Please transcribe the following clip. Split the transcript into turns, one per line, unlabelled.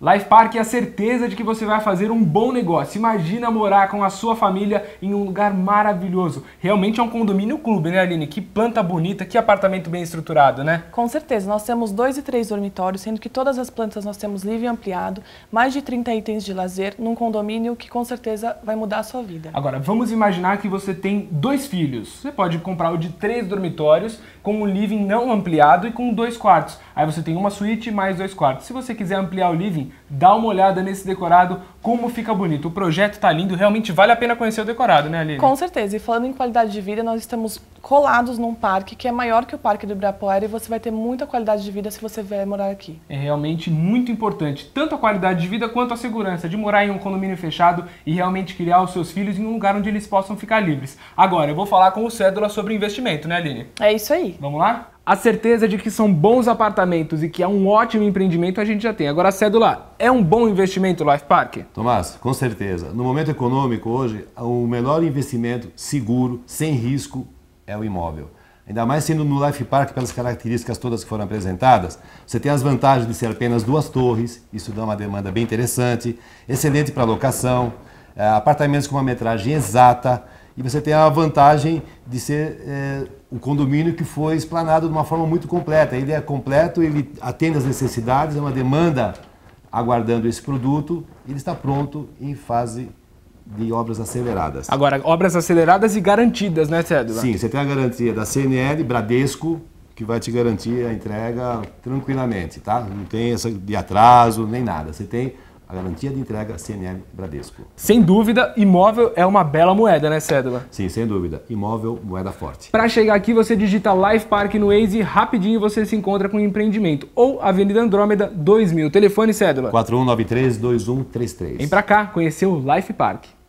Life Park é a certeza de que você vai fazer um bom negócio. Imagina morar com a sua família em um lugar maravilhoso. Realmente é um condomínio clube, né, Aline? Que planta bonita, que apartamento bem estruturado, né?
Com certeza. Nós temos 2 e 3 dormitórios, sendo que todas as plantas nós temos livre e ampliado, mais de 30 itens de lazer num condomínio que com certeza vai mudar a sua vida.
Agora, vamos imaginar que você tem 2 filhos. Você pode comprar o de 3 dormitórios com um living não ampliado e com 2 quartos. Aí você tem uma suíte mais 2 quartos. Se você quiser ampliar o living, dá uma olhada nesse decorado, como fica bonito. O projeto tá lindo, realmente vale a pena conhecer o decorado, né, Aline?
Com certeza. E falando em qualidade de vida, nós estamos colados num parque que é maior que o Parque do Ibirapuera e você vai ter muita qualidade de vida se você vier morar aqui.
É realmente muito importante, tanto a qualidade de vida quanto a segurança de morar em um condomínio fechado e realmente criar os seus filhos em um lugar onde eles possam ficar livres. Agora, eu vou falar com o Cédula sobre investimento, né, Aline?
É isso aí.
Vamos lá? A certeza de que são bons apartamentos e que é um ótimo empreendimento a gente já tem. Agora, Cédula, é um bom investimento o Life Park?
Tomás, com certeza. No momento econômico hoje, o melhor investimento seguro, sem risco, é o imóvel. Ainda mais sendo no Life Park, pelas características todas que foram apresentadas, você tem as vantagens de ser apenas 2 torres, isso dá uma demanda bem interessante, excelente para locação, apartamentos com uma metragem exata, e você tem a vantagem de ser um condomínio que foi explanado de uma forma muito completa. Ele é completo, ele atende às necessidades, é uma demanda aguardando esse produto, ele está pronto em fase de obras aceleradas.
Agora, obras aceleradas e garantidas, né, Cédula?
Sim, você tem a garantia da CNL, Bradesco, que vai te garantir a entrega tranquilamente, tá? Não tem essa de atraso, nem nada. Você tem a garantia de entrega CNL Bradesco.
Sem dúvida, imóvel é uma bela moeda, né, Cédula?
Sim, sem dúvida. Imóvel, moeda forte.
Para chegar aqui, você digita Life Park no Waze e rapidinho você se encontra com o empreendimento. Ou Avenida Andrômeda 2000. Telefone, Cédula?
4193-2133.
Vem pra cá, conhecer o Life Park.